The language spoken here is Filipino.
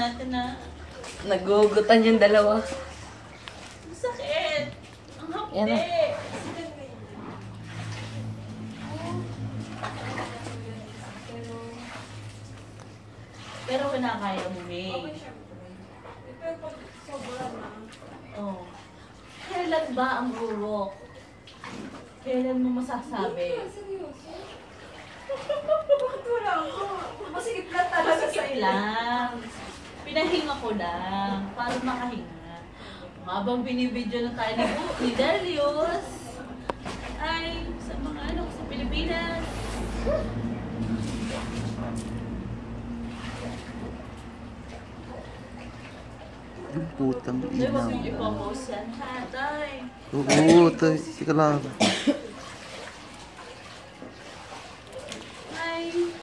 natin na. Nagugutan yung dalawa. Sakit. Ang Yan na. hapde. Pero kinakaya mo, May. Okay, syempre. Pero pag sobra na. Oh. Kailan ba ang rurok? Kailan mo masasabi? Seryoso? Bakit wala ako? Masikip lang talaga sa Sige lang. Pinahinga ko lang. Para makahinga. Habang binibidyo na tayo ni Darius. Ay, sa mga sa Pilipinas. Yung putang Di ba ina. hindi pa post yan? Ha, tay. Oo, tay. Tika lang.